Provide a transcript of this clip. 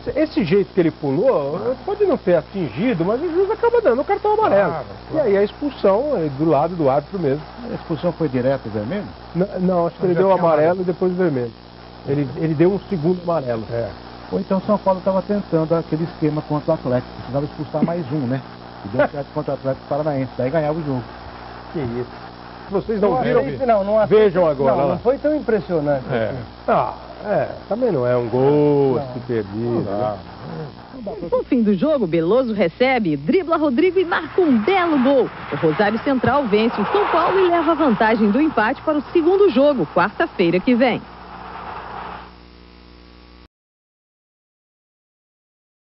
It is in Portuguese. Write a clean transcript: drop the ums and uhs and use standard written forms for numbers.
esse jeito que ele pulou, pode não ter atingido, mas o juiz acaba dando o cartão amarelo. E aí a expulsão é do lado do árbitro mesmo. A expulsão foi direto vermelho? Não, acho que ele deu o amarelo e depois o vermelho. Ele deu um segundo amarelo. Ou então o São Paulo estava tentando aquele esquema contra o Atlético. Precisava expulsar mais um, né? E deu certo contra o Atlético Paranaense. Daí ganhava o jogo. Que isso. Vocês não viram? Vejam agora. Não foi tão impressionante. Também não é um gol assim perdido. No fim do jogo, Beloso recebe, dribla Rodrigo e marca um belo gol. O Rosário Central vence o São Paulo e leva a vantagem do empate para o segundo jogo, quarta-feira que vem.